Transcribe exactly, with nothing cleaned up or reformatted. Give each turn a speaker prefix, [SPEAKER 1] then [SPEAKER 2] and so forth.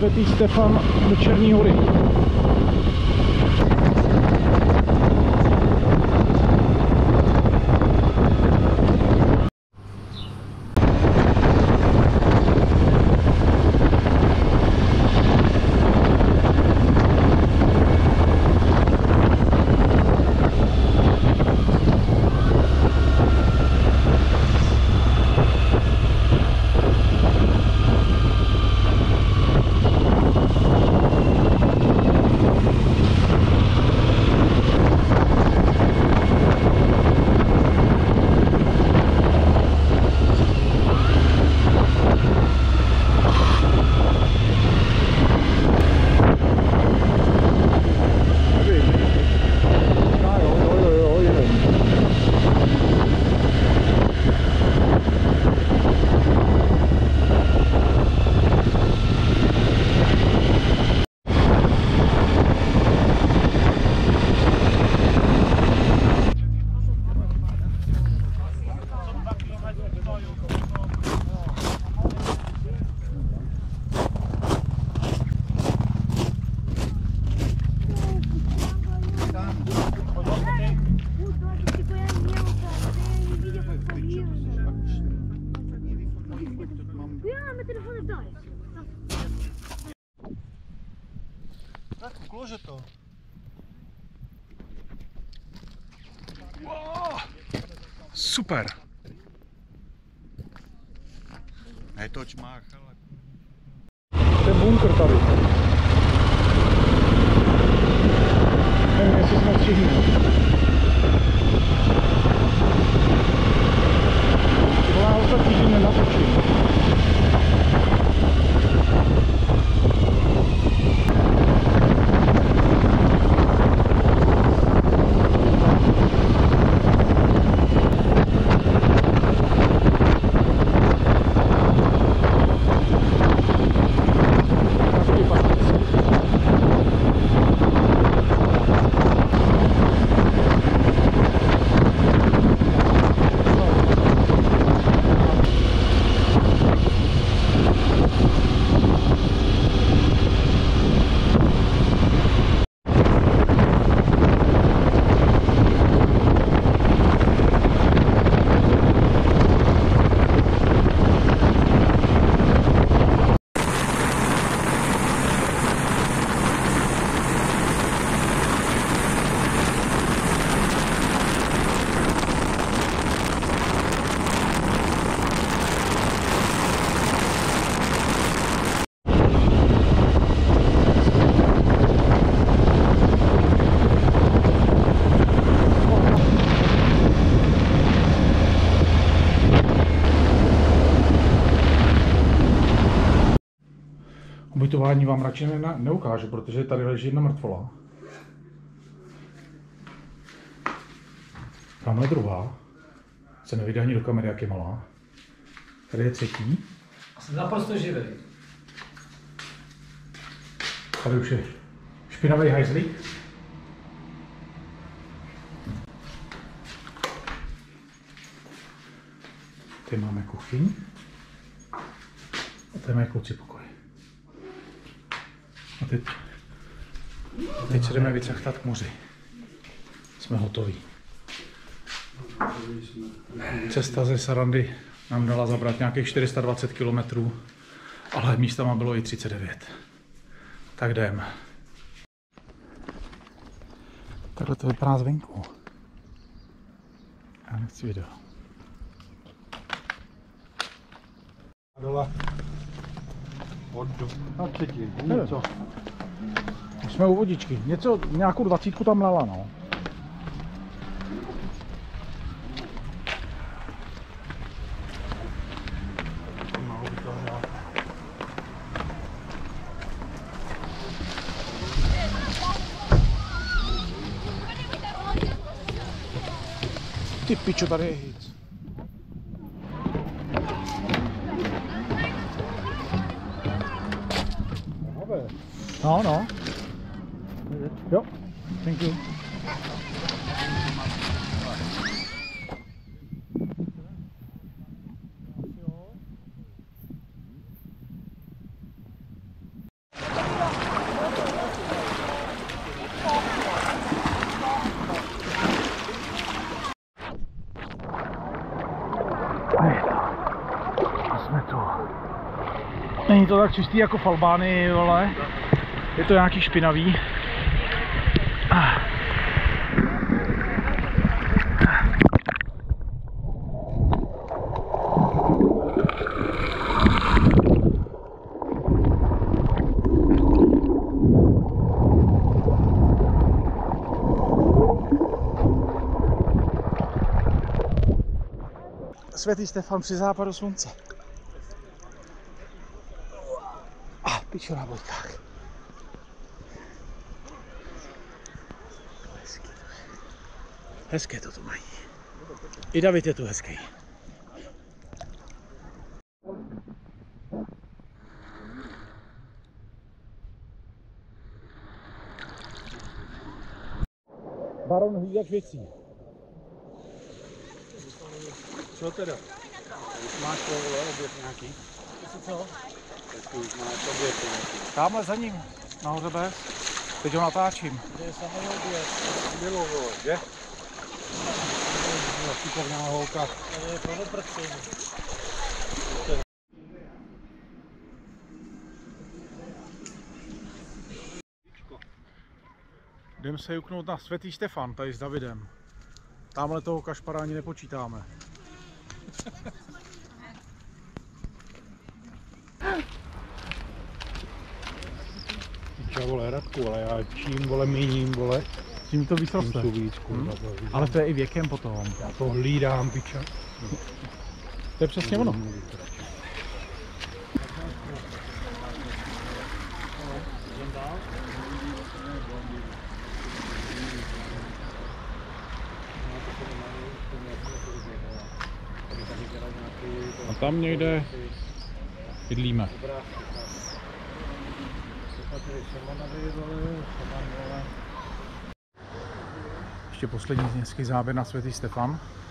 [SPEAKER 1] Svatý Stefan do Černé Hory.
[SPEAKER 2] Tak uklože to.
[SPEAKER 1] Wow, super.
[SPEAKER 2] Netoč má, ale...
[SPEAKER 1] To je bunkr tady. Nevím, jestli jsme všichni. Volá ostatní, že nenatočím. Ubytování vám radši ne, neukážu, protože tady leží jedna mrtvola. Tamhle druhá. Se nevyjde ani do kamery, jak je malá. Tady je třetí.
[SPEAKER 3] Jsem naprosto živý.
[SPEAKER 1] Tady už je špinavý hajzlík. Tady máme kuchyň. A tady máme kouci pokoj. A teď, teď se jdeme vycachtat k moři. Jsme hotoví. Cesta ze Sarandy nám dala zabrat nějakých čtyři sta dvacet kilometrů, ale místama bylo i třicet devět. Tak jdem. Takhle to vypadá zvenku. Já nechci video.
[SPEAKER 2] Dole. Od do... Na třetí,
[SPEAKER 1] něco. Už jsme u vodičky. Něco, nějakou dvacítku tam lala, no. Ty pičo, tady je hit. No, no. Jo, thank you. Není to tak čistý jako v Albánii, vole. Je to nějaký špinavý. Svatý Stefan při západu slunce. A pičo na bodkách. Hezké to je. Hezké to tu mají. I David je tu hezký. Baron hlídač věcí.
[SPEAKER 2] Co teda? Už máš to, vole, oběd nějaký?
[SPEAKER 1] Co?
[SPEAKER 2] Teď už máš oběd nějaký.
[SPEAKER 1] Tamhle za ním, nahoře bez. Teď ho natáčím.
[SPEAKER 2] Kde je samý oběd? Bylo, vole, že? Šikovná holka.
[SPEAKER 3] Tady je plno prců.
[SPEAKER 1] Jdem se juknout na Svatý Štefan, tady s Davidem. Tamhle toho kašpara ani nepočítáme.
[SPEAKER 2] Piča, vole, Radku, ale já čím, vole, míním, vole,
[SPEAKER 1] Tím to víc
[SPEAKER 2] tím
[SPEAKER 1] roste.
[SPEAKER 2] jsou víc, kurva,
[SPEAKER 1] Hmm.
[SPEAKER 2] vole,
[SPEAKER 1] Ale to je i věkem potom.
[SPEAKER 2] já to hlídám, piča.
[SPEAKER 1] To je přesně ono. A tam někde bydlíme. Ještě poslední hezký záběr na Svatý Stefan.